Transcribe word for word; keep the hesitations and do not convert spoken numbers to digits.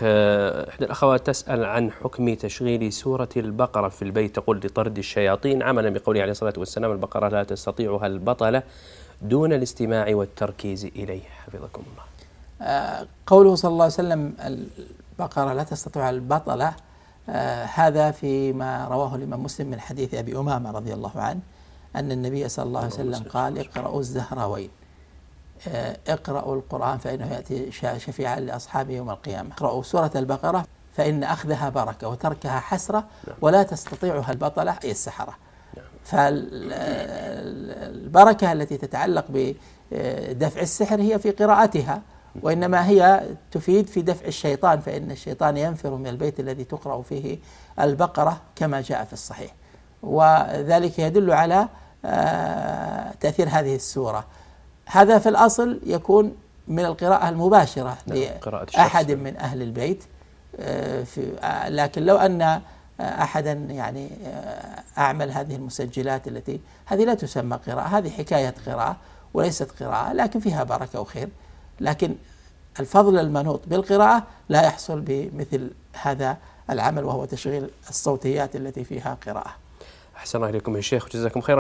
شيخ، إحدى الأخوات تسأل عن حكم تشغيل سورة البقرة في البيت، تقول لطرد الشياطين عملا بقوله عليه الصلاة والسلام: البقرة لا تستطيعها البطلة، دون الاستماع والتركيز إليه، حفظكم الله. آه قوله صلى الله عليه وسلم البقرة لا تستطيع البطلة، آه هذا فيما رواه الإمام مسلم من حديث أبي أمامة رضي الله عنه أن النبي صلى الله عليه وسلم قال: اقرأوا الزهراوين، اقرأوا القرآن فإنه يأتي شفيعا لأصحابه يوم القيامة. اقرأوا سورة البقرة فإن أخذها بركة وتركها حسرة، ولا تستطيعها البطلة أي السحرة. فالبركة التي تتعلق بدفع السحر هي في قراءتها، وإنما هي تفيد في دفع الشيطان، فإن الشيطان ينفر من البيت الذي تقرأ فيه البقرة كما جاء في الصحيح، وذلك يدل على تأثير هذه السورة. هذا في الأصل يكون من القراءة المباشرة لأحد من أهل البيت، لكن لو أن أحدا يعني أعمل هذه المسجلات التي هذه لا تسمى قراءة، هذه حكاية قراءة وليست قراءة، لكن فيها بركة وخير، لكن الفضل المنوط بالقراءة لا يحصل بمثل هذا العمل، وهو تشغيل الصوتيات التي فيها قراءة. أحسن الله إليكم يا شيخ، وجزاكم خيرا.